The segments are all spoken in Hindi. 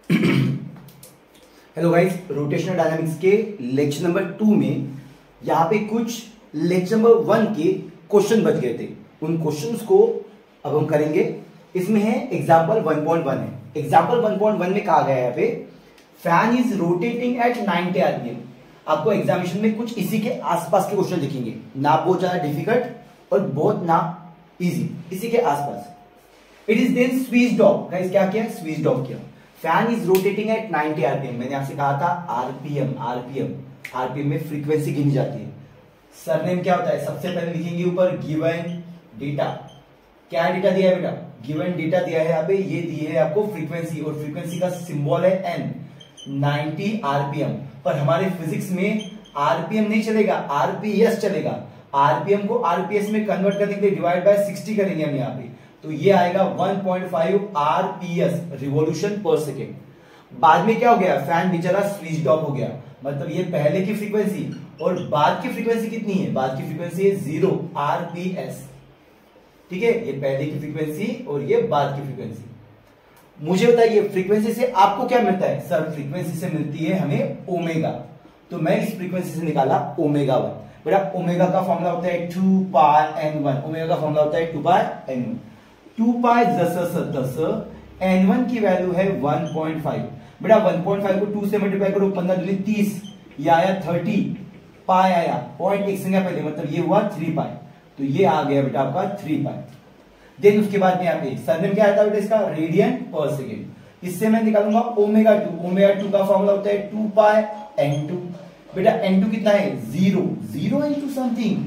हेलो गाइस, रोटेशनल डायनामिक्स के लेक्चर नंबर 2 में यहाँ पे कुछ लेक्चर नंबर 1 के क्वेश्चन बच गए थे। उन क्वेश्चंस को अब हम करेंगे। इसमें है एग्जांपल 1.1 है। एग्जांपल 1.1 में कहा गया है यहाँ पे fan is rotating at 90 RPM. आपको एग्जामिनेशन में कुछ इसी के आसपास के क्वेश्चन दिखेंगे, ना बहुत ज्यादा डिफिकल्ट और बहुत ना इजी, इसी के आसपास। It is then switched off. Guys क्या किया? स्विच्ड ऑफ किया। Fan is rotating at 90 RPM. मैंने आपसे कहा था आरपीएम आरपीएम में फ्रीक्वेंसी गिनी जाती है। सरनेम क्या होता है? सबसे पहले लिखेंगे ऊपर गिवन डेटा। क्या डेटा दिया है बेटा? गिवन डेटा दिया है यहाँ पे, ये दी है आपको फ्रीक्वेंसी, और फ्रीक्वेंसी का सिंबल है एन। 90 आरपीएम। पर हमारे फिजिक्स में आरपीएम नहीं चलेगा, आरपीएस चलेगा। आरपीएम को आरपीएस में कन्वर्ट करने के लिए डिवाइड बाय 60 करेंगे हम यहाँ पे, तो ये आएगा 1.5 आरपीएस, रिवॉल्यूशन पर सेकेंड। बाद में क्या हो गया? फैन बेचारा स्विच्ड ऑफ हो गया। मतलब ये पहले की फ्रीक्वेंसी और बाद की फ्रीक्वेंसी कितनी है? बाद की फ्रीक्वेंसी है 0 आरपीएस। ठीक है, ये पहले की फ्रीक्वेंसी और ये बाद की फ्रीक्वेंसी। मुझे बताइए फ्रीक्वेंसी से आपको क्या मिलता है? सर फ्रीक्वेंसी से मिलती है हमें ओमेगा, तो मैं इस फ्रीक्वेंसी से निकाला ओमेगा 1। बेटा ओमेगा का फॉर्मूला होता है 2 पाई n1। ओमेगा का फॉर्मूला होता है 2 पाई n1। 2 पाई 10 n1 की वैल्यू है 1.5। बेटा 1.5 को 2 से मल्टीप्लाई करो, 15 दूनी 30, ये आया 30 पाई आया, पॉइंट एक संख्या पहले, मतलब ये हुआ 3 पाई, तो ये आ गया बेटा आपका 3 पाई। देन उसके बाद में यहाँ पे सरनेम क्या आता है बेटा इसका? Radian per second. इससे मैं निकालूंगा ओमेगा 2। ओमेगा 2 का फॉर्मूला होता है 2 पाई n2। बेटा n2 कितना है? 0 into something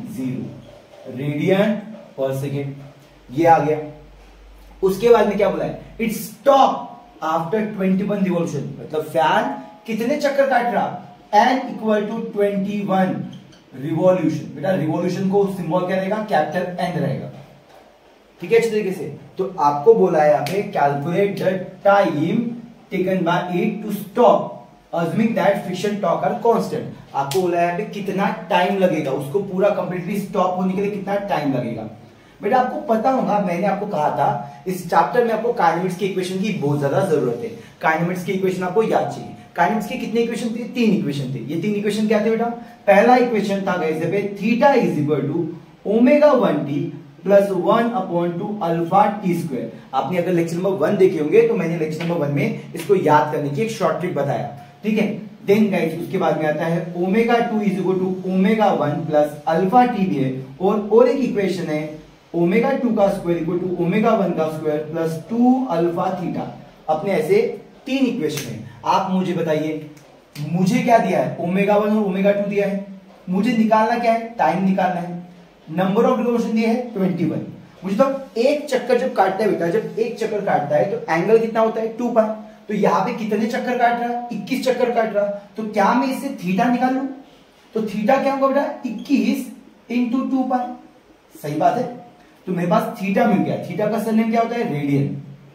0 radian per second, ये आ गया। उसके बाद में क्या बोला है? It stop after 21 revolution. मतलब फैन कितने चक्कर काट रहा? n equal to 21 revolution. बेटा रिवॉल्यूशन को सिंबल क्या रहेगा? कैपिटल N रहेगा। ठीक है, अच्छे तरीके से। तो आपको बोला है यहाँ पे calculate the time taken by it to stop assuming that friction torque are constant। आपको बोला है यहाँ पे कितना टाइम लगेगा उसको पूरा कंप्लीटली स्टॉप होने के लिए, कितना टाइम लगेगा। बेटा आपको पता होगा, मैंने आपको कहा था इस चैप्टर में आपको काइनेमेटिक्स की इक्वेशन की बहुत ज्यादा जरूरत है। काइनेमेटिक्स की इक्वेशन आपको याद चाहिए। काइनेमेटिक्स की कितने इक्वेशन थे? 3 इक्वेशन थे। ये 3 इक्वेशन क्या थे बेटा? पहला इक्वेशन था गाइस पे theta is equal to omega 1t plus 1/2 alpha T square. आपने अगर लेक्चर नंबर 1 देखे होंगे तो मैंने लेक्चर नंबर 1 में इसको याद करने की एक शॉर्ट ट्रिक बताया। ठीक है, देन गाइस उसके बाद में आता है omega 2 is equal to omega 1 plus alpha T भी है, और एक इक्वेशन है ओमेगा 2 का स्क्वायर इक्वल टू ओमेगा 1 का स्क्वायर प्लस 2 अल्फा थीटा। अपने ऐसे 3 इक्वेशन है। आप मुझे बताइए मुझे क्या दिया है? ओमेगा 1 और ओमेगा 2 दिया है। मुझे निकालना क्या है? टाइम निकालना है। नंबर ऑफ रिवॉल्यूशन दिया है 21। मुझे तो एक चक्कर जब काटता है बेटा, जब एक चक्कर काटता है तो एंगल कितना होता है? 2 पाई। तो यहाँ पे कितने चक्कर काट रहा है? 21 चक्कर काट रहा। तो क्या मैं इससे थीटा निकाल लूं? तो थीटा क्या होगा बेटा? 21 इंटू 2 पाई। सही बात है, तो मेरे पास थीटा मिल गया। थीटा का सरनेम क्या होता है? रेडियन।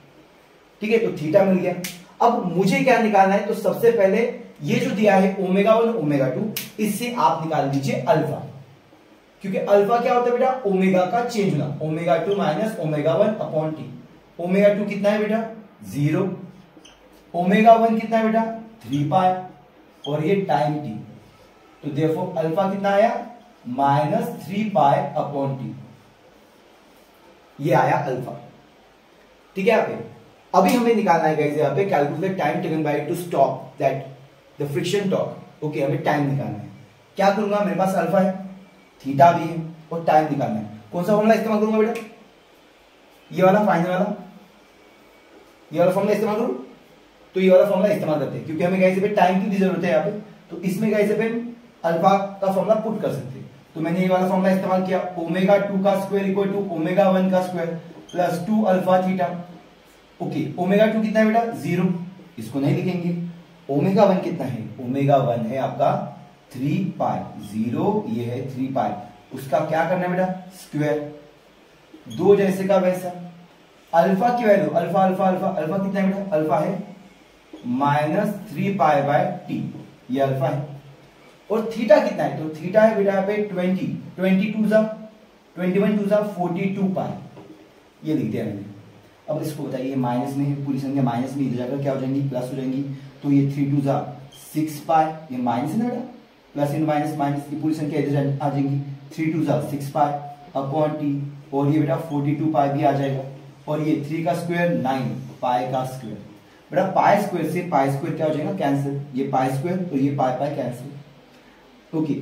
ठीक है, तो थीटा मिल गया। अब मुझे क्या निकालना है? तो सबसे पहले ये जो दिया है ओमेगा 1 ओमेगा 2, इससे आप निकाल लीजिए अल्फा, क्योंकि अल्फा क्या होता है बेटा? ओमेगा का चेंज होना। Omega 2 minus omega 1 upon T. Omega 2 कितना है बेटा? 0। ओमेगा 1 कितना है बेटा? 3 पाई, और ये टाइम टी, तो देयरफॉर अल्फा कितना आया? माइनस 3 पाई अपॉन टी, ये आया अल्फा। ठीक है, यहाँ पे अभी हमें निकालना है गाइस, यहाँ पे calculate time taken by to stop that the friction torque. Okay, हमें टाइम निकालना है। क्या करूंगा? मेरे पास अल्फा है, थीटा भी है, और टाइम निकालना है। कौन सा फॉर्मूला इस्तेमाल करूंगा बेटा? ये वाला, फाइनल वाला, ये वाला फॉर्मूला इस्तेमाल करूं? तो ये वाला फॉर्मूला इस्तेमाल करते हैं, क्योंकि हमें गाइस पे टाइम की भी जरूरत है यहाँ पे। तो इसमें गाइस पे अल्फा का फॉर्मूला पुट कर सकते हैं। तो मैंने ये वाला फॉर्मूला इस्तेमाल किया। ओमेगा 2 का स्क्वायर इक्वल टू ओमेगा 1 का square plus 2 alpha theta. Okay, omega 2 कितना है बेटा? 0, इसको नहीं लिखेंगे। ओमेगा 1 कितना है? ओमेगा 1 है आपका 3 पाई। 0 ये है 3 पाई, उसका क्या करना है बेटा? स्क्वायर। दो जैसे का वैसा। अल्फा की value alpha alpha alpha alpha कितना है बेटा? अल्फा है माइनस 3 पाई बाय टी, ये अल्फा है। और थीटा कितना है? तो थीटा है बेटा यहाँ पे 20 22 जा 21 2 जा 42 पाई, ये लिख दिया मैंने। अब इसको बताइए माइनस में है, पूरी संख्या माइनस में, इधर जाकर क्या हो जाएंगी, प्लस हो जाएंगी। तो ये 3 2 जा 6 पाई, ये माइनस है ना बेटा, प्लस इन माइनस माइनस, ये पूरी संख्या इधर आ जाएंगी। 3 2 जा 6 पाई अपॉन टी, और ये बेटा 42 पाई भी आ जाएगा, और ये 3 का स्क्वायर 9 पाई का स्क्वायर। बेटा पाई स्क्वायर से पाई स्क्वायर क्या हो जाएगा, कैंसिल, ये पाई स्क्वायर तो ये पाई पाई कैंसिल। ओके,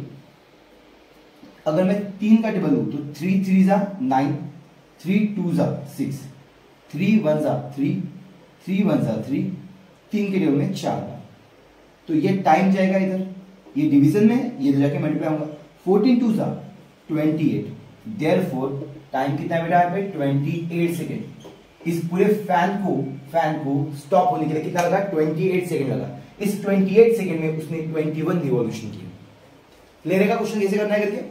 अगर मैं 3 का टेबल लूं तो 3 3 जा 9, 3 2 जा 6, 3 1 जा 3, 3 1 जा 3, 3 के टेबल में 4 बार। तो ये टाइम जाएगा इधर, ये डिवीजन में, ये जाके मल्टीप्लाई होगा। 14 2 जा 28, देयरफॉर टाइम कितना है बेटा यहाँ पे 28 सेकेंड। इस पूरे फैन को स्टॉप होने के लिए कितना लगा, 28 सेकेंड लगा। इस 28 सेकेंड में उसने 21 रिवॉल्यूशन किए। क्लियर है क्वेश्चन कैसे करना है करके?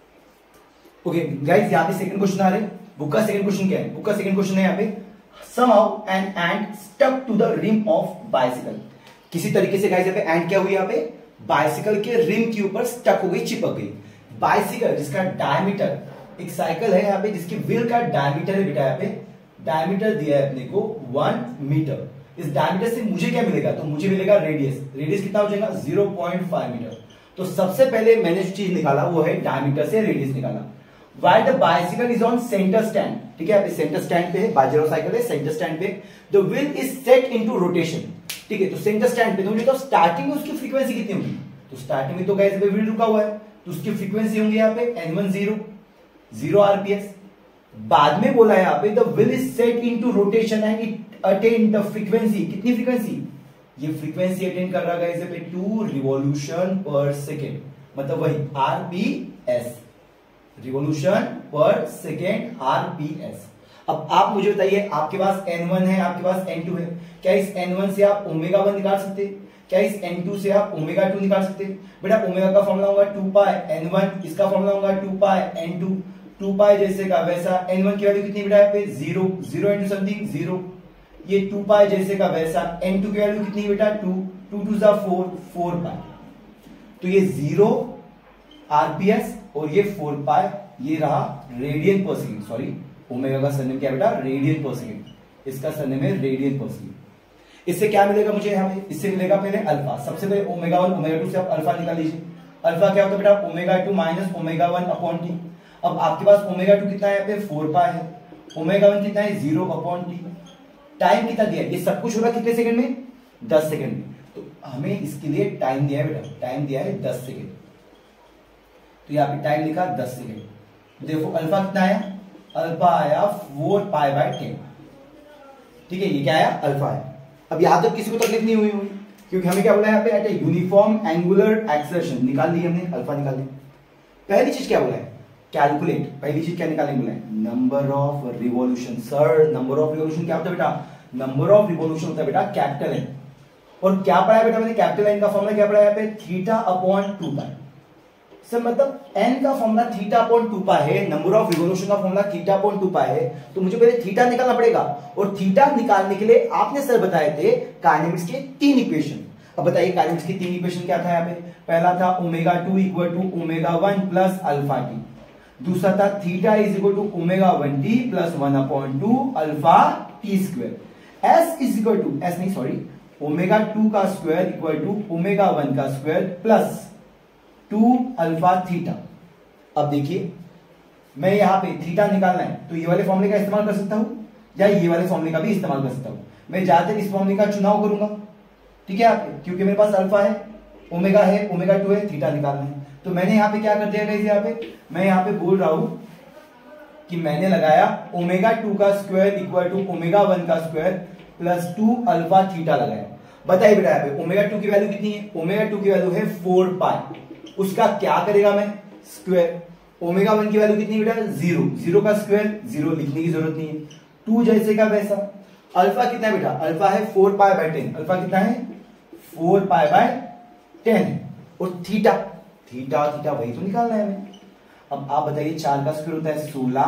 ओके गाइस, यहाँ पे सेकंड क्वेश्चन आ रहे हैं। बुक का सेकंड क्वेश्चन क्या है? बुक का सेकंड क्वेश्चन है यहाँ पे, somehow an ant stuck to the rim of bicycle। किसी तरीके से गाइस यहाँ पे एंड क्या हुई, यहाँ पे बाइसिकल के रिम के ऊपर स्टक हो गई, चिपक गई। बाइसिकल जिसका डायमीटर, एक साइकिल है यहाँ पे जिसकी व्हील का डायमीटर है बेटा, यहाँ पे डायमीटर दिया है अपने को 1 मीटर। इस डायमीटर से मुझे क्या मिलेगा, तो मुझे मिलेगा रेडियस। रेडियस कितना हो जाएगा 0.5 मीटर। तो सबसे पहले मैंने जो चीज निकाला वो है डायमीटर से रेडियस निकाला। While the bicycle is on center stand, ठीक है, यहाँ पे सेंटर स्टैंड पे है, बाइसिकल साइकिल है, सेंटर स्टैंड पे, the wheel is set into rotation, ठीक है। तो सेंटर स्टैंड पे, तो मुझे तो स्टार्टिंग में उसकी फ्रीक्वेंसी कितनी होगी, तो स्टार्टिंग में तो गाइस पे व्हील रुका हुआ है, तो उसकी फ्रीक्वेंसी होंगी यहाँ पे N10 0 आरपीएस। बाद में बोला है यहाँ पे the wheel is set into rotation and it attain the frequency, कितनी फ्रीक्वेंसी, ये फ्रीक्वेंसी अटेन कर रहा है गाइस पे 2 रिवॉल्यूशन पर सेकेंड, मतलब वही RPS, revolution per second RPS. अब आप मुझे बताइए, आपके पास N1 है, आपके पास N2 है, क्या इस N1 से आप ओमेगा 1 निकाल सकते हैं? क्या इस N2 से आप ओमेगा 2 निकाल सकते हैं? बेटा ओमेगा का फॉर्मूला होगा 2 पाई N1, इसका फॉर्मूला होगा 2 पाई N2, 2 पाई जैसे का वैसा। N1 की वैल्यू कितनी बेटा यहाँ पे 0, 0 इंटू समथिंग 0, ये 2 पाई जैसे का वैसा। N2 की वैल्यू कितनी बेटा 2, 2 2 जा 4, 4 पाई। तो ये 0 आरपीएस और ये 4 पाई, ये रहा radian per second. Sorry, omega का सरनेम क्या बेटा, रेडियन पर सेकेंड, इसका सरनेम है रेडियन पर सेकेंड। इससे क्या मिलेगा मुझे यहाँ पे, इससे मिलेगा पहले अल्फा। सबसे पहले ओमेगा 1 ओमेगा 2 से आप अल्फा निकाल लीजिए। अल्फा क्या होता है बेटा, omega 2 minus omega 1 upon T. अब आपके पास ओमेगा 2 कितना है यहाँ पे 4 पाई है, ओमेगा 1 कितना है 0 अपॉन टी। टाइम कितना दिया है, ये सब कुछ होगा कितने सेकंड में, 10 सेकंड में। तो हमें इसके लिए टाइम दिया है बेटा, टाइम दिया है 10 सेकंड। तो यहाँ पे टाइम लिखा 10 सेकंड। देखो अल्फा कितना आया, अल्फा आया 4 पाई बाय 10, ठीक है, ये क्या आया अल्फा है। अब यहां तक किसी को तकलीफ नहीं हुई होगी, क्योंकि हमें क्या बोला है यहाँ पे at a uniform angular acceleration, निकाल ली हमने, अल्फा निकाल ली। पहली चीज क्या बोला है, कैलकुलेट। पहली चीज क्या निकालने बोला है, number of revolution. Sir number of revolution क्या होता है बेटा, नंबर ऑफ रिवॉल्यूशन होता है बेटा कैपिटल एन। और क्या पढ़ा है बेटा मैंने, कैपिटल एन का फॉर्मूला क्या पढ़ा है यहाँ पे, थीटा अपॉन 2 पाई। सर मतलब n का फॉर्मूला थीटा अपॉन 2 पाई है, नंबर ऑफ रिवॉल्यूशन का फॉर्मूला थीटा अपॉन 2 पाई है, तो मुझे पहले थीटा निकालना पड़ेगा। और थीटा निकालने के लिए आपने सर बताए थे काइनेमिक्स के 3 इक्वेशन। अब बताइए काइनेमिक्स की 3 इक्वेशन क्या था यहाँ पे, पहला था omega 2 equal to omega 1 plus alpha T, दूसरा था theta is equal to omega 1 T plus 1 upon 2 alpha T square, S is equal to, S नहीं सॉरी, ओमेगा 2 का स्क्वायर इक्वल टू ओमेगा 1 का स्क्वायर प्लस 2 अल्फा थीटा। अब देखिए मैं यहां पे थीटा निकालना है तो ये वाले फॉर्मूले का इस्तेमाल कर सकता हूं या ये वाले फॉर्मूले का भी इस्तेमाल कर सकता हूं। मैं ज्यादातर इस फॉर्मूले का चुनाव करूंगा, ठीक है आप, क्योंकि मेरे पास अल्फा है, ओमेगा है, ओमेगा 2 है, थीटा निकालना है। तो मैंने यहां पे क्या कर दिया गाइस, यहाँ पे मैं यहां पे बोल रहा हूं कि मैंने लगाया ओमेगा 2 का स्क्वायर इक्वल टू ओमेगा 1 का स्क्वायर प्लस 2 अल्फा थीटा लगाया। बताइए बेटा यहाँ पे ओमेगा 2 की वैल्यू कितनी है, ओमेगा 2 की वैल्यू है 4 पाई, उसका क्या करेगा मैं स्क्वायर। ओमेगा 1 की वैल्यू कितनी बेटा 0, 0 का स्क्वायर 0 लिखने की जरूरत नहीं है, 2 जैसे का वैसा। अल्फा कितना है बेटा, अल्फा है 4 पाई बाय 10, अल्फा कितना है 4 पाई बाय 10। और थीटा, थीटा थीटा वही तो निकालना है हमें। अब आप बताइए 4 का स्क्वायर होता है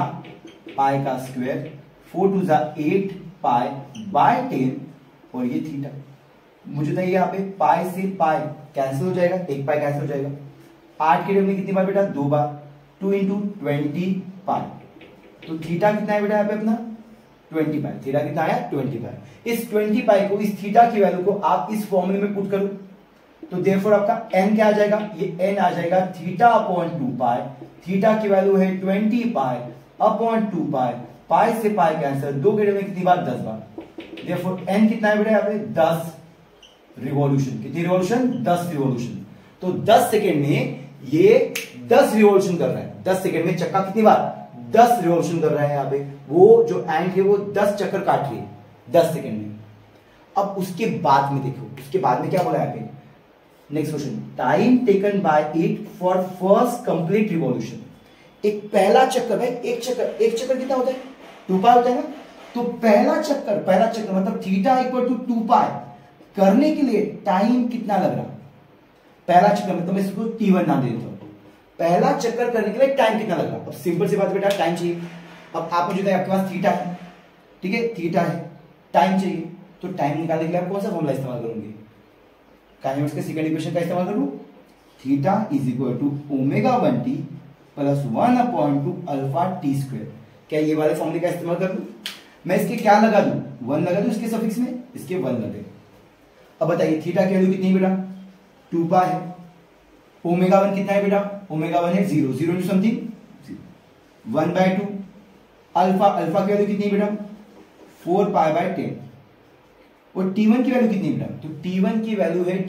16 पाई का स्क्वायर, 4 2 जा 8 पाई बाय 10 और ये थीटा। मुझे बताइए यहाँ पे पाई से पाई कैंसिल हो जाएगा, 1 पाई कैंसिल हो जाएगा। 8 के टेबल में कितनी बार बेटा 2 बार, 2 इंटू 20 पाई। तो थीटा कितना है बेटा यहाँ पे अपना 20 पाई। थीटा कितना आया 20 पाई। इस 20 पाई को, इस थीटा की वैल्यू को आप इस फॉर्मूले में पुट करो तो देयरफॉर आपका n क्या आ जाएगा, ये n आ जाएगा थीटा अपॉन 2 पाई। थीटा की वैल्यू है 20 पाई अपॉन 2 पाई। पाई से पाई कैंसिल, 2 गेड़े में कितनी बार 10 बार। देयरफॉर n कितना है बेटा यहाँ पे 10 रिवॉल्यूशन। कितनी रिवॉल्यूशन 10 रिवॉल्यूशन। तो 10 सेकेंड में ये 10 रिवॉल्यूशन कर रहा है। 10 सेकेंड में चक्का कितनी बार 10 रिवॉल्यूशन कर रहा है। यहाँ पे वो जो एंड है वो 10 चक्कर काट रही है 10 सेकेंड में। अब उसके बाद में देखो, उसके बाद में क्या बोला यहाँ पे, next question, time taken by it for first complete revolution. एक पहला चक्कर है, एक चक्कर कितना होता है 2 पाई होता है ना। तो पहला चक्कर मतलब थीटा इक्वल टू 2 पाई करने के लिए टाइम कितना लग रहा, पहला चक्कर में, तो मैं इसको T1 नाम दे देता हूं। पहला चक्कर करने के लिए टाइम कितना लग रहा। अब सिंपल सी बात बेटा, टाइम चाहिए। अब आप मुझे आपके पास थीटा है, ठीक है, थीटा है, टाइम चाहिए, तो टाइम निकालने के लिए आप कौन सा फॉर्मूला इस्तेमाल करोगे, काइनेमेटिक्स के सेकंड इक्वेशन का इस्तेमाल करूं। Theta is equal to omega 1t plus 1 upon two alpha T square. क्या ये वाले फॉर्मूले का इस्तेमाल कर दूं, मैं इसके क्या लगा दूं 1 लगा दूं, इसके सफिक्स में इसके 1 लगे। अब बताइए थीटा की वैल्यू कितनी है बेटा 2 पाई है। ओमेगा 1 कितना है बेटा, ओमेगा 1 है 0 0 इंटू समथिंग 1/2। अल्फा की वैल्यू कितनी है बेटा 4 पाई बाय 10। और T1 की वैल्यू कितनी है बेटा, तो T1 की वैल्यू है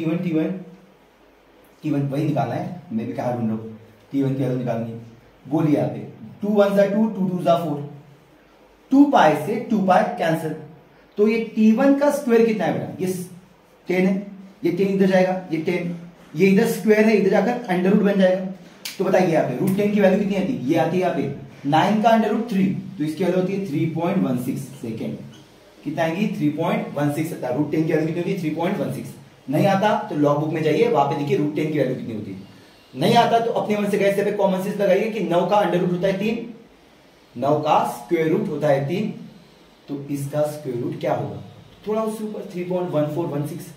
T1 वही निकालना है, मैं भी कहा ढूंढ रहा हूं, T1 की वैल्यू निकालनी है। बोलिए यहाँ पे 2 1 जा 2 2 2 जा 4, 2 पाई से 2 पाई कैंसिल। तो ये T1 का स्क्वायर कितना है बेटा, ये 10 है, ये 10 इधर जाएगा, ये 10, ये इधर स्क्वायर है, इधर जाकर अंडर रूट बन जाएगा। तो बताइए यहाँ पे रूट 10 की वैल्यू कितनी आती है, ये आती है यहाँ पे 9 का अंडर रूट 3, तो इसकी वैल्यू होती है 3.16 सेकेंड। कितना आएगी 3.16 आता है। रूट 10 की वैल्यू कितनी होती है 3.16। नहीं आता तो लॉग बुक में जाइए, वहां पे देखिए रूट 10 की वैल्यू कितनी होती है। नहीं आता तो अपने मन से कैसे पे कॉमन सेंस लगाइए कि 9 का अंडर रूट होता है 3, 9 का स्क्वायर रूट होता है 3, तो इसका स्क्वायर रूट क्या होगा, थोड़ा उससे ऊपर 3.1416।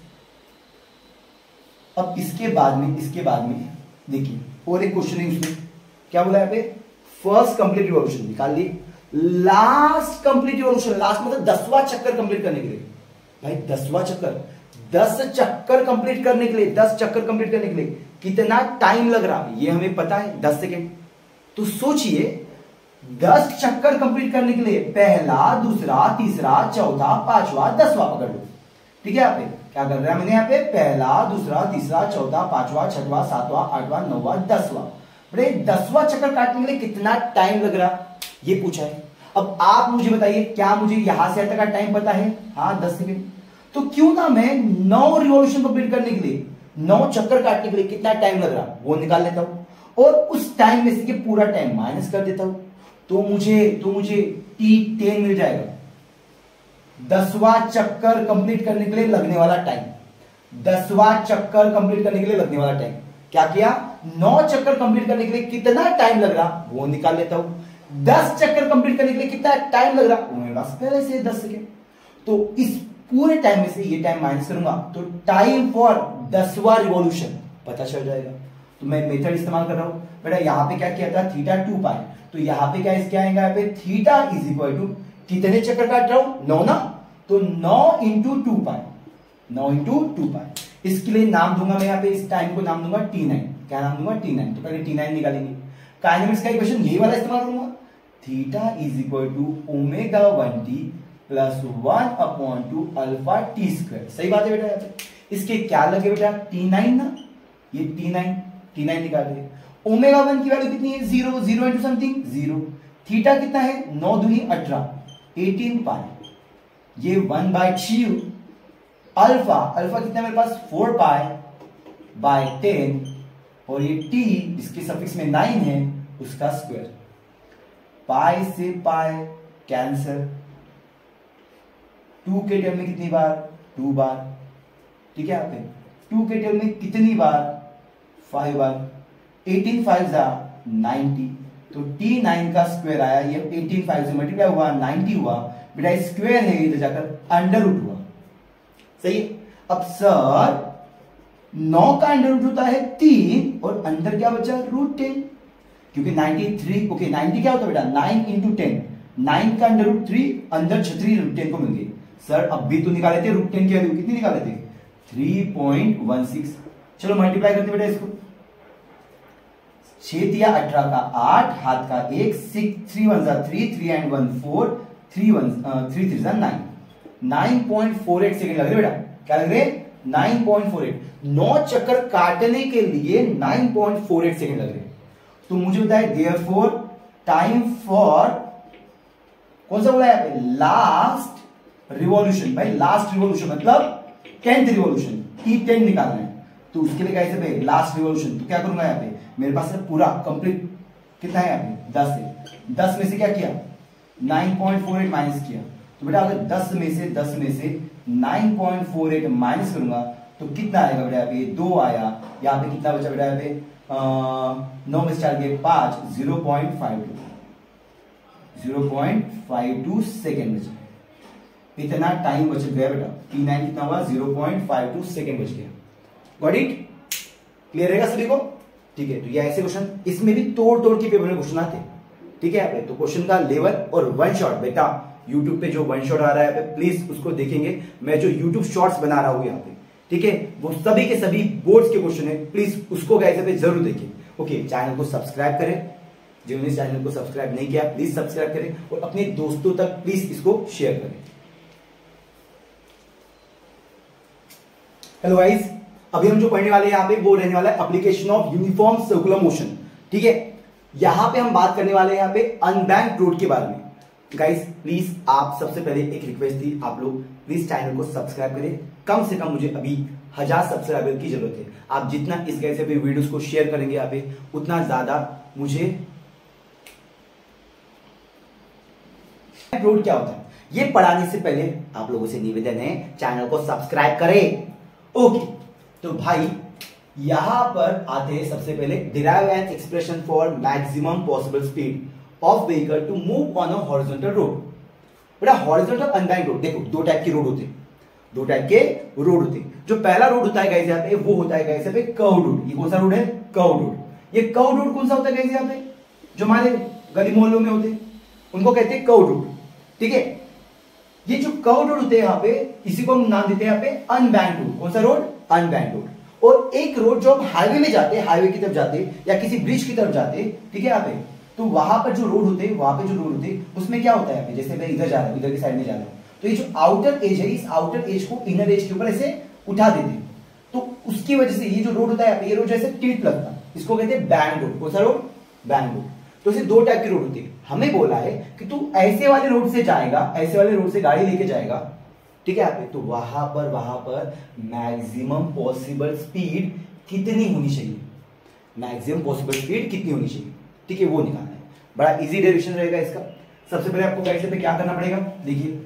अब इसके बाद में देखिए और एक क्वेश्चन है उसमें, क्या बोला यहाँ पे, फर्स्ट कंप्लीट रिवॉल्यूशन निकाल ली, लास्ट कंप्लीट रिवॉल्यूशन, लास्ट मतलब 10वां चक्कर कंप्लीट करने के लिए। भाई 10वां चक्कर, 10 चक्कर कंप्लीट करने के लिए, 10 चक्कर कंप्लीट करने के लिए कितना टाइम लग रहा है ये हमें पता है 10 सेकेंड। तो सोचिए 10 चक्कर कंप्लीट करने के लिए पहला, दूसरा, तीसरा, चौथा, पांचवा, 10वां पकड़ लो। ठीक है, यहाँ पे क्या कर रहा है मैंने, यहाँ पे पहला, दूसरा, तीसरा, चौथा, पांचवा, छठवां, सातवां, आठवां, 9वां, 10वां। बड़े 10वां चक्कर काटने के लिए कितना टाइम लग रहा ये पूछा है। अब आप मुझे बताइए, क्या मुझे यहां से तक का टाइम पता है, हाँ 10 सेकेंड। तो क्यों ना मैं 9 रिवॉल्यूशन कंप्लीट करने के लिए, 9 चक्कर काटने के लिए कितना टाइम लग रहा वो निकाल लेता हूं और उस टाइम में से पूरा टाइम माइनस कर देता हूं, तो मुझे T10 मिल जाएगा। 10वां चक्कर कंप्लीट करने के लिए लगने वाला टाइम, 10वां चक्कर कंप्लीट करने के लिए लगने वाला टाइम क्या किया, 9 चक्कर कंप्लीट करने के लिए कितना टाइम लग रहा वो निकाल लेता हूं। 10 चक्कर कंप्लीट करने के लिए कितना टाइम लग रहा वो मेरे पास पहले से 10 सेकेंड। तो इस पूरे टाइम में से ये टाइम माइनस करूंगा तो टाइम फॉर 10वां रिवॉल्यूशन पता चल जाएगा। तो मैं मेथड इस्तेमाल कर रहा हूं बेटा, यहां पे क्या किया था थीटा 2 पाई, तो यहां पे क्या आएगा, यहाँ पे थीटा इज इक्वल टू कितने चक्कर काट रहा हूं 9 ना, तो 9 इंटू 2 पाई, 9 इंटू 2 पाई। इसके लिए नाम दूंगा मैं यहाँ पे, इस टाइम को नाम दूंगा T9। क्या नाम दूंगा T9। तो पहले T9 निकालेंगे, काइनेमेटिक्स का इक्वेशन ये वाला इस्तेमाल करूंगा, theta is equal to omega 1t plus 1 upon two alpha T square. सही बात है बेटा, यहाँ पे इसके क्या लगे बेटा T9 ना, ये T9 निकाल रहे। ओमेगा 1 की वैल्यू कितनी है 0 0 इंटू समथिंग 0। थीटा कितना है 9 दूनी 18 18 पाई, ये 1/2 अल्फा कितना मेरे पास 4 पाई बाय 10 और ये t जिसके सफिक्स में 9 है उसका स्क्वायर। पाई से पाई कैंसर, 2 के टर्म में कितनी बार 2 बार, ठीक है, यहाँ पे 2 के टर्म में कितनी बार 5 बार, 18 5 जा 90, तो T9 का स्क्वायर आया, ये 18 5 से मल्टीप्लाई हुआ 90 हुआ बेटा, स्क्वायर है इधर जाकर अंडर रूट हुआ। सही है। अब सर 9 का अंडर रूट होता है 3 और अंदर क्या बचा रूट 10, क्योंकि 93 ओके 90 क्या होता है बेटा 9 इंटू 10, 9 का √3 अंदर छतरी √10 को मिल गई। सर अब भी तो निकाले थे √10 की वैल्यू, कितनी निकाले थे 3.16। चलो मल्टीप्लाई करते बेटा इसको, 6 तिया 18 का 8, हाथ का 1, 6 3 1 3, 3 and 1 4, 3 3 9, 9.48 सेकंड लग रहे बेटा। क्या लग रहे 9.48, 9 चक्कर काटने के लिए 9.48 सेकंड लग रहे। तो मुझे बताए देयरफॉर टाइम फॉर कौन सा बोला है यहाँ पे, लास्ट रिवॉल्यूशन। भाई लास्ट रिवॉल्यूशन मतलब 10th रिवॉल्यूशन, T10 निकालना है। तो उसके लिए कैसे भाई लास्ट रिवॉल्यूशन, तो क्या करूंगा यहाँ पे, मेरे पास है पूरा कंप्लीट कितना है यहाँ पे 10 है, 10 में से क्या किया 9.48 माइनस किया। तो बेटा अगर 10 में से 9.48 माइनस करूंगा तो कितना आएगा बेटा, यहाँ पे 2 आया। यहाँ पे कितना बचा बेटा, यहाँ पे 9 में से 4 गए 5, 0.52 सेकेंड बचा। इतना टाइम बच गया बेटा, T9 कितना हुआ 0.52 सेकेंड बच गया। गॉट इट, क्लियर रहेगा सभी को। ठीक है, तो ये ऐसे क्वेश्चन, इसमें भी तोड़ के पेपर में क्वेश्चन आते, ठीक है यहाँ पे। तो क्वेश्चन का लेवल और वन शॉट बेटा, यूट्यूब पे जो वन शॉट आ रहा है प्लीज उसको देखेंगे। मैं जो यूट्यूब शॉर्ट्स बना रहा हूं यहाँ पे, ठीक है, वो सभी के सभी बोर्ड्स के क्वेश्चन है, प्लीज उसको कैसे पे जरूर देखिए। ओके, चैनल को सब्सक्राइब करें, जिन्होंने चैनल को सब्सक्राइब नहीं किया प्लीज सब्सक्राइब करें, और अपने दोस्तों तक प्लीज इसको शेयर करें। हेलो गाइस, अभी हम जो पढ़ने वाले हैं यहाँ पे वो रहने वाला है application of uniform circular motion. ठीक है, यहां पे हम बात करने वाले हैं यहाँ पे अनबैंक्ड रोड के बारे में। गाइस प्लीज, आप सबसे पहले एक रिक्वेस्ट थी, आप लोग प्लीज चैनल को सब्सक्राइब करें। कम से कम मुझे अभी 1000 सब्सक्राइबर की जरूरत है। आप जितना इस कैसे पे वीडियोस को शेयर करेंगे यहाँ पे, उतना ज्यादा मुझे। रोड क्या होता है ये पढ़ाने से पहले आप लोगों से निवेदन है चैनल को सब्सक्राइब करें। ओके, तो भाई यहां पर आते हैं सबसे पहले, derive an expression for maximum possible speed of vehicle to move on a horizontal road. बेटा हॉरिजॉन्टल अनबैंक्ड रोड, देखो दो टाइप के रोड होते हैं, दो टाइप के रोड होते हैं। जो पहला रोड होता है गाइस यहाँ पे, वो होता है गाइस यहाँ पे कर्व रोड। ये कौन सा रोड है, कर्व रोड। ये कर्व रोड कौन सा होता है गाइस यहाँ पे, जो हमारे गली मोहल्लों में होते हैं उनको कहते हैं कर्व रोड। ठीक है, ये जो कर्व रोड होते हैं यहाँ पे, इसी को हम नाम देते हैं यहाँ पे अनबैंक्ड रोड। कौन सा रोड, अनबैंक्ड रोड। और एक रोड जो हम हाईवे में जाते हैं, हाईवे की तरफ जाते हैं या किसी ब्रिज की तरफ जाते हैं, ठीक है यहाँ पे, तो वहां पर जो रोड होते हैं, वहां पे जो रोड होते हैं उसमें क्या होता है, जैसे मैं इधर जा रहा हूं, इधर की साइड में जा रहा हूं, तो ये जो आउटर एज है, इस आउटर एज को इनर एज के ऊपर ऐसे उठा देते हैं। तो उसकी वजह से ये जो रोड होता है, ये रोड जैसे टिल्ट लगता है, इसको कहते हैं बैंड रोड। कौन सा रोड, बैंड रोड। तो इसे दो टाइप की रोड होती है। हमें बोला है कि तू ऐसे वाले रोड से जाएगा, ऐसे वाले रोड से गाड़ी लेके जाएगा, ठीक है यहाँ पे, तो वहां पर मैक्सिमम पॉसिबल स्पीड कितनी होनी चाहिए, मैक्सिमम पॉसिबल स्पीड कितनी होनी चाहिए, ठीक है, वो निकालना है। बड़ा इजी डेरिवेशन रहेगा इसका। सबसे पहले आपको गाइस पे क्या करना पड़ेगा, देखिए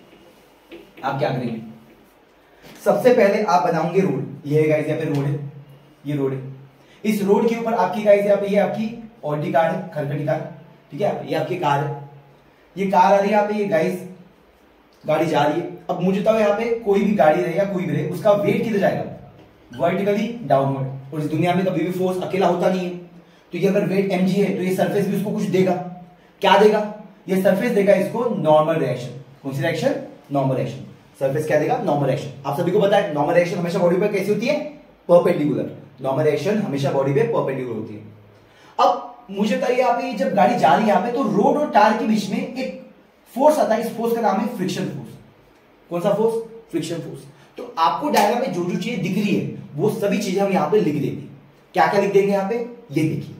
आप क्या करेंगे, सबसे पहले आप बनाओगे रोड। ये है गाइस यहाँ पे रोड है, ये रोड है। इस रोड के ऊपर आपकी गाइस यहाँ पे ये आपकी ऑडी कार है, खरखटी कार, ठीक है, ये आपकी कार है, ये कार आ रही है यहाँ पे, ये गाइस गाड़ी जा रही है। अब मुझे बताओ यहाँ पे कोई भी गाड़ी रहे या कोई भी रहे, उसका वेट किधर जाएगा, वर्टिकली डाउनवर्ड। और इस दुनिया में कभी भी फोर्स अकेला होता नहीं है, तो ये अगर वेट mg है तो ये सरफेस भी उसको कुछ देगा। क्या देगा, ये सरफेस देगा इसको नॉर्मल रिएक्शन। कौन सी रिएक्शन, नॉर्मल रिएक्शन। सरफेस क्या देगा, नॉर्मल रिएक्शन। आप सभी को पता है नॉर्मल रिएक्शन हमेशा बॉडी पर कैसी होती है, परपेंडिकुलर। नॉर्मल रिएक्शन हमेशा बॉडी पे परपेंडिकुलर होती है। अब मुझे बताइए यहाँ पे जब गाड़ी जा रही है यहाँ पे, तो रोड और टायर के बीच में एक फोर्स आता है, इस फोर्स का नाम है फ्रिक्शन फोर्स। कौन सा फोर्स, फ्रिक्शन फोर्स। तो आपको डायग्राम में जो जो चीजें दिख रही है वो सभी चीजें हम यहाँ पे लिख देंगे। क्या क्या लिख देंगे यहाँ पे, ये देखिए।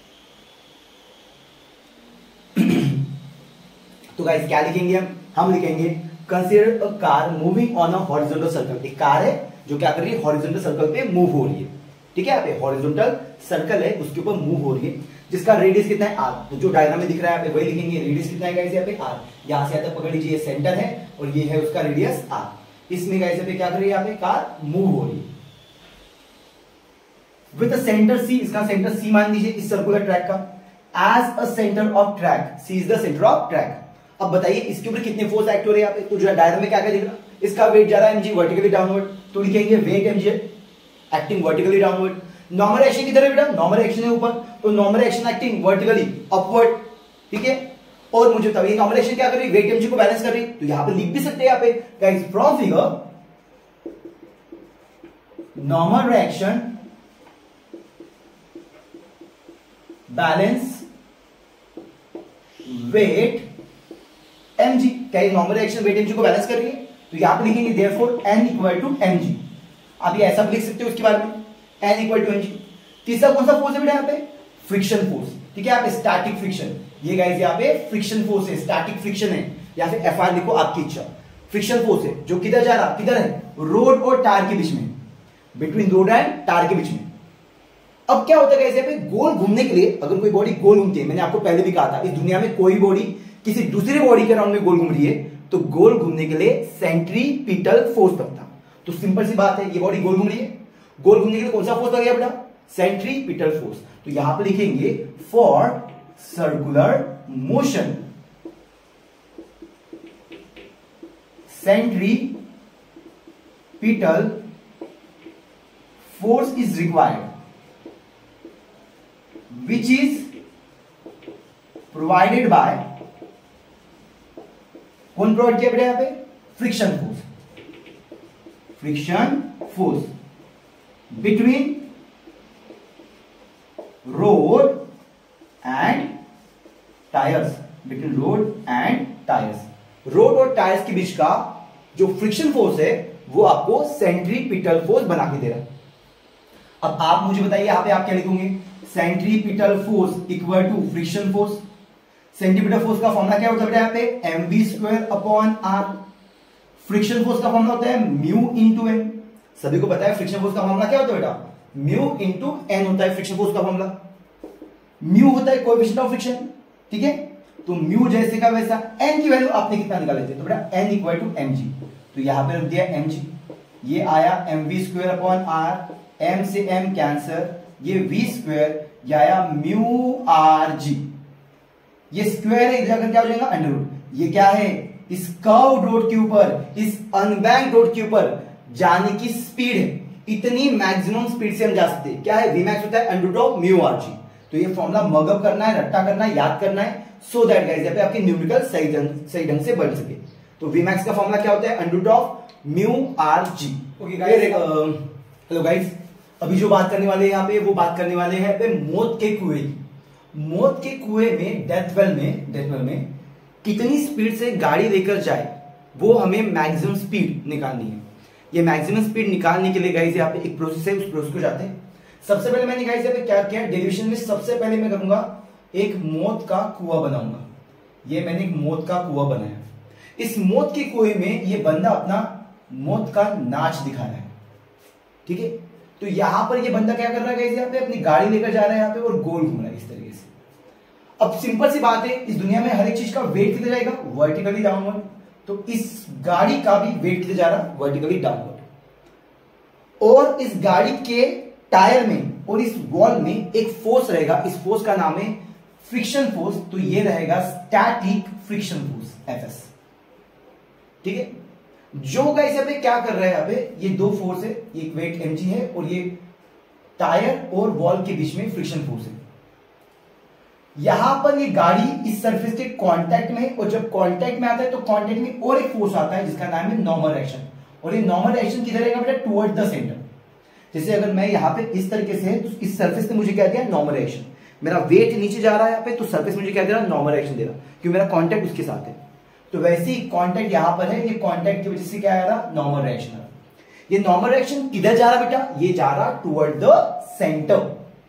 तो गाइस क्या लिखेंगे हम लिखेंगे consider a car moving on a horizontal circle. एक कार है जो क्या कर रही है, हॉरिजॉन्टल सर्कल पे मूव हो रही है, ठीक है, यहाँ पे हॉरिजॉन्टल सर्कल है उसके ऊपर मूव हो रही है, जिसका रेडियस कितना है r। तो जो डायग्राम में दिख रहा है यहाँ पे वही लिखेंगे, रेडियस कितना है गाइस यहाँ पे r। यहां से यहाँ तक पकड़ लीजिए, सेंटर है और ये है उसका रेडियस r। इसमें गाइस यहाँ पे क्या कर रही है, यहाँ पे कार मूव हो रही है विद सेंटर c। इसका सेंटर c मान लीजिए इस सर्कुलर ट्रैक का। As a centre of track, c is the centre of track. अब बताइए इसके ऊपर कितने फोर्स एक्ट हो रहे हैं यहाँ पे, तो जो डायग्राम में क्या क्या दिख रहा है, इसका वेट जा रहा है mg वर्टिकली डाउनवर्ड, तो लिखेंगे weight mg acting vertically downward. Normal action किधर है बेटा, नॉर्मल एक्शन है ऊपर, तो normal action acting vertically upward, ठीक है। और मुझे बताओ ये नॉर्मल एक्शन क्या कर रही है, वेट mg को बैलेंस कर रही है, तो यहां पे लिख भी सकते हैं यहां पे guys, from figure normal reaction balance weight mg, क्या ये नॉर्मल रिएक्शन वेट mg को बैलेंस कर रही है, तो यहां पे लिखेंगे therefore n equal to mg। आप ये ऐसा भी लिख सकते हो उसके बारे में, n इक्वल टू mg। तीसरा कौन सा फोर्स है बेटा यहाँ पे, फ्रिक्शन फोर्स, ठीक है, यहाँ पे स्टैटिक फ्रिक्शन, ये गाइस यहाँ पे फ्रिक्शन फोर्स है, स्टैटिक फ्रिक्शन है, या फिर एफआर लिखो आपकी इच्छा। फ्रिक्शन फोर्स है जो किधर जा रहा, किधर है, रोड और टायर के बीच में, बिटवीन रोड एंड टायर के बीच में। अब क्या होता है गाइस, यहाँ पे गोल घूमने के लिए अगर कोई बॉडी गोल घूमती है, मैंने आपको पहले भी कहा था इस दुनिया में कोई बॉडी किसी दूसरी बॉडी के राउंड में गोल घूम रही है तो गोल घूमने के लिए सेंट्रीपिटल फोर्स लगता। तो सिंपल सी बात है, ये बॉडी गोल घूम रही है, गोल घूमने के लिए कौन सा फोर्स लगेगा बेटा, सेंट्रीपिटल फोर्स। तो यहां पर लिखेंगे for circular motion centripetal force is required which is provided by, कौन प्रोवाइड किया बेटा यहां पे, friction force, friction force between road and tyres, between road and tyres. Road और टायर्स के बीच का जो फ्रिक्शन फोर्स है वो आपको सेंट्रीपिटल फोर्स बना के दे रहा है। अब आप मुझे बताइए यहां पे आप क्या लिखोगे, centripetal force equal to friction force. Centripetal force का फॉर्मूला क्या होता है बेटा यहाँ पे, mv² upon r। Friction force का फॉर्मूला होता है म्यू इंटू n। सभी को पता है फ्रिक्शन फोर्स का फॉर्मूला क्या होता है बेटा, म्यू इंटू n होता है फ्रिक्शन फोर्स का फॉर्मूला। म्यू होता है कोएफिशिएंट ऑफ फ्रिक्शन, ठीक है, तो म्यू जैसे का वैसा। n की वैल्यू आपने कितना निकाले थे, तो बेटा n इक्वल टू mg, तो यहां पे रख दिया mg, ये आया mv² अपॉन r, m से m कैंसर, ये v², ये आया म्यू rg, ये स्क्वायर है, इधर क्या हो जाएगा अंडर रूट। ये क्या है, इस कर्व रोड के ऊपर, इस अनबैंक रोड के ऊपर जाने की स्पीड है, इतनी मैक्सिमम स्पीड से हम जा सकते हैं, क्या है, Vmax होता है under root of mu rg। तो ये फॉर्मूला मगअप करना है, रट्टा करना है, याद करना है, सो दैट गाइस यहाँ पे आपके न्यूमेरिकल सही ढंग से बन सके। तो Vmax का फॉर्मूला क्या होता है, under root of mu rg। Okay guys, hello guys, अभी जो बात करने वाले हैं यहाँ पे, वो बात करने वाले हैं पे मौत के कुएं की। मौत के कुएं में, डेथ वेल में कितनी स्पीड से गाड़ी लेकर जाए वो हमें मैक्सिमम स्पीड निकालनी है। ये मैक्सिमम स्पीड निकालने के लिए गाइस यहाँ पे एक प्रोसेस है, उस प्रोसेस को जाते हैं। सबसे पहले मैंने गाइस यहाँ पे क्या किया, डेरिवेशन में सबसे पहले मैं करूंगा एक मौत का कुआं बनाऊंगा। ये मैंने एक मौत का कुआं बनाया, इस मौत के कुएं में ये बंदा अपना मौत का नाच दिखा रहा है, ठीक है। तो यहां पर ये बंदा क्या कर रहा है गाइस, यहाँ पे अपनी गाड़ी लेकर जा रहा है यहाँ पे और गोल घूम रहा है इस तरीके से। अब सिंपल सी बात है, इस दुनिया में हर एक चीज का वेट किधर जाएगा, वर्टिकली डाउनवर्ड। तो इस गाड़ी का भी वेट किधर जा रहा है, वर्टिकली डाउनवर्ड। और इस गाड़ी के टायर में और इस वॉल में एक फोर्स रहेगा, इस फोर्स का नाम है फ्रिक्शन फोर्स। तो ये रहेगा स्टैटिक फ्रिक्शन फोर्स, एफएस, ठीक है। जो गाइस यहाँ पे क्या कर रहा है, यहाँ पे ये दो फोर्स है, एक वेट mg है और ये टायर और वॉल के बीच में फ्रिक्शन फोर्स है। यहां पर ये गाड़ी इस सरफेस के कांटेक्ट में, और जब कांटेक्ट में आता है तो कांटेक्ट में और एक फोर्स आता है जिसका नाम है नॉर्मल एक्शन। और ये नॉर्मल एक्शन किधर रहेगा बेटा, टुवर्ड द सेंटर। जैसे अगर मैं यहाँ पे इस तरीके से है तो इस सरफेस पे मुझे क्या दिया, नॉर्मल एक्शन। मेरा वेट नीचे जा रहा है यहाँ पे, तो सरफेस मुझे क्या दे रहा है, नॉर्मल एक्शन दे रहा, क्योंकि मेरा कांटेक्ट उसके साथ है। तो वैसे ही कांटेक्ट यहां पर है, ये कांटेक्ट की वजह से क्या आ रहा, नॉर्मल रिएक्शन आ रहा। ये नॉर्मल रिएक्शन किधर जा रहा बेटा, ये जा रहा टुवर्ड द सेंटर।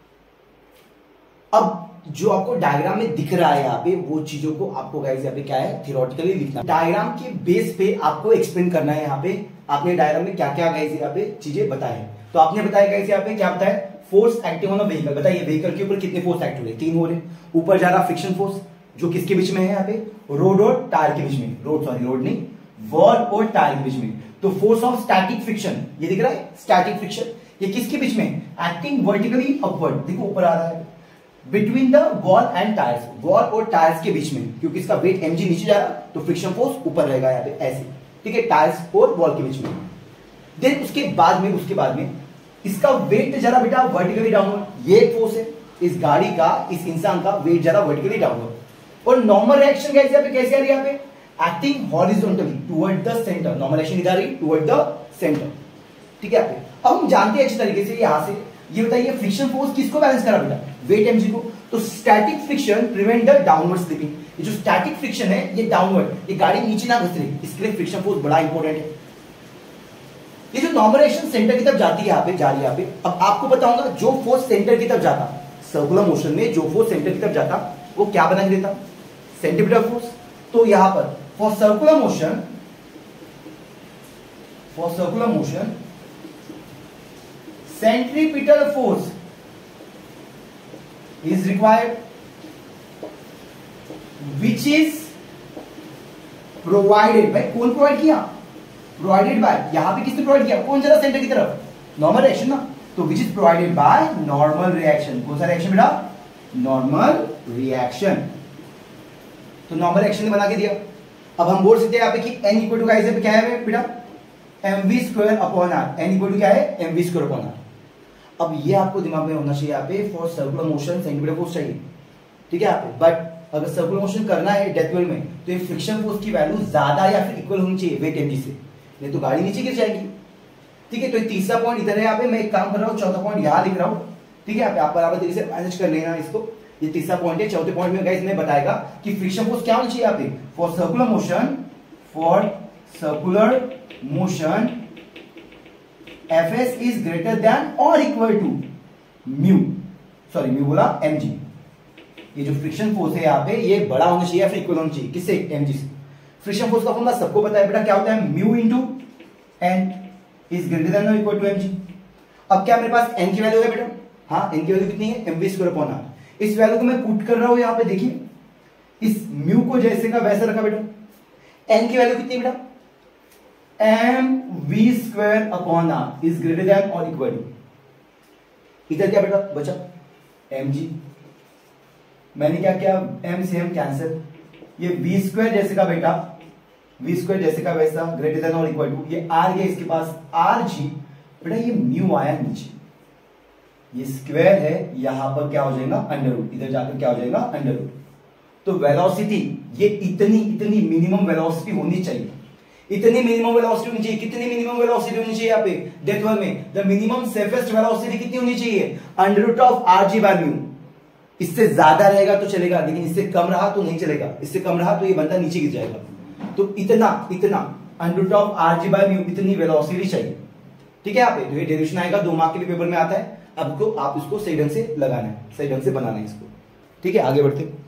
अब जो आपको डायग्राम में दिख रहा है यहाँ पे, वो चीजों को आपको गाइस यहाँ पे क्या है, थियोरेटिकली लिखना। डायग्राम के बेस पे आपको एक्सप्लेन करना है। यहाँ पे आपने डायग्राम में क्या क्या गाइस यहाँ पे चीजें बताए हैं। तो आपने बताया गाइस यहाँ पे क्या बताया, force acting on a vehicle. बताइए व्हीकल के ऊपर कितने फोर्स एक्ट हो रहे, 3 हो रहे। ऊपर जा रहा फ्रिक्शन फोर्स, जो किसके बीच में है यहाँ पे, रोड और टायर के बीच में, रोड नहीं, वॉल और टायर के बीच में। तो फोर्स ऑफ स्टैटिक फ्रिक्शन, ये दिख रहा है स्टैटिक फ्रिक्शन, ये किसके बीच में, एक्टिंग वर्टिकली अपवर्ड, देखो ऊपर आ रहा है, between the wall and tyres, wall और टायर्स के बीच में, क्योंकि इसका वेट mg नीचे जा रहा तो फ्रिक्शन फोर्स ऊपर रहेगा यहाँ पे ऐसे, ठीक है, टायर्स और वॉल के बीच में। देन उसके बाद में इसका वेट जरा बेटा वर्टिकली डाउनवर्ड, ये एक फोर्स है, इस गाड़ी का, इस इंसान का वेट जरा वर्टिकली डाउनवर्ड। और नॉर्मल रिएक्शन कैसे यहाँ पे कैसे आ रही है यहाँ पे acting horizontally toward the centre, normal reaction इधर आ रही टुवर्ड द सेंटर, ठीक है यहाँ पे। अब हम जानते हैं अच्छी तरीके से यहां से, ये बताइए फ्रिक्शन फोर्स किसको बैलेंस करा बेटा, वेट mg को। तो static friction prevent the downward slipping, ये जो स्टैटिक फ्रिक्शन है ये डाउनवर्ड, ये गाड़ी नीचे ना घुस रही, इसके लिए फ्रिक्शन फोर्स बड़ा इंपॉर्टेंट है। ये जो नॉर्मल रिएक्शन सेंटर की तरफ जाती है यहाँ पे, जा रही है यहाँ पे। अब आपको पता होगा जो फोर्स सेंटर की तरफ जाता, सर्कुलर मोशन में जो फोर्स सेंटर की तरफ जाता वो क्या बना के देता, सेंटीमीटर फोर्स। तो यहां पर for circular motion centripetal force is required which is provided by, कौन प्रोवाइड किया, प्रोवाइडेड बाय, यहां पे किसने प्रोवाइड किया, कौन जरा सेंटर की तरफ, नॉर्मल रिएक्शन ना, तो which is provided by normal reaction. कौन सा रिएक्शन बेटा, नॉर्मल रिएक्शन। तो नॉर्मल रिएक्शन ने बना के दिया। अब हम बोल सकते हैं यहाँ पे कि n इक्वल टू क्या है बेटा, mv square upon r, n equal to क्या है, mv स्क्वायर अपॉन r। अब ये आपको दिमाग में होना चाहिए यहाँ पे, for circular motion centimetre force चाहिए, ठीक है यहाँ पे। बट अगर सर्कुलर मोशन करना है डेथ वेल में, तो ये फ्रिक्शन फोर्स की वैल्यू ज्यादा या फिर इक्वल होनी चाहिए वेट mg से, नहीं तो गाड़ी नीचे गिर जाएगी, ठीक है। तो तीसरा पॉइंट इधर है यहाँ पे, मैं एक काम कर रहा हूँ, चौथा पॉइंट यहाँ लिख रहा हूँ, ठीक है। आप बराबर तरीके से मैनेज कर लेना इसको। ये तीसरा पॉइंट है, चौथे पॉइंट में गाइस मैं बताएगा कि फ्रिक्शन फोर्स क्या होनी चाहिए यहाँ पे, for circular motion Fs is greater than or equal to mu बोला mg। ये जो फ्रिक्शन फोर्स है यहाँ पे ये बड़ा होना चाहिए या फिर इक्वल होना चाहिए, किससे, mg से। फ्रिक्शन फोर्स का फॉर्मूला सबको पता है बेटा, क्या होता है, mu into n is greater than और इक्वल टू mg। अब क्या मेरे पास n की वैल्यू है बेटा, हाँ n की वैल्यू कितनी है, mv स्क्वायर अपॉन r। इस वैल्यू को मैं पुट कर रहा हूं यहाँ पे, देखिए इस म्यू को जैसे का वैसे रखा बेटा। n की वैल्यू कितनी बेटा, mv square upon r is greater than और इक्वल टू, इधर क्या बेटा बचा mg, मैंने क्या किया, m से m कैंसिल, ये v स्क्वायर जैसे का बेटा, v स्क्वायर जैसे का वैसा ग्रेटर देन और इक्वल टू, ये r गया इसके पास rg बेटा, ये म्यू आया नीचे, ये स्क्वायर है, यहां पर क्या हो जाएगा अंडर रूट, इधर जाकर क्या हो जाएगा अंडर रूट। तो वेलोसिटी ये इतनी मिनिमम वेलोसिटी होनी चाहिए, इतनी मिनिमम वेलोसिटी होनी चाहिए। कितनी मिनिमम वेलोसिटी होनी चाहिए यहाँ पे डेथ वन में, द मिनिमम सेफेस्ट वेलोसिटी कितनी होनी चाहिए, under root of r g by mu. इससे ज्यादा रहेगा तो चलेगा, लेकिन इससे कम रहा तो नहीं चलेगा, इससे कम रहा तो ये बंदा नीचे गिर जाएगा। तो इतना under root of r g by mu, इतनी वेलोसिटी चाहिए, ठीक है यहाँ पे। तो ये डेरिवेशन आएगा, 2 मार्क के लिए पेपर में आता है। अब आप इसको सही ढंग से लगाना है, सही ढंग से बनाना है इसको, ठीक है। आगे बढ़ते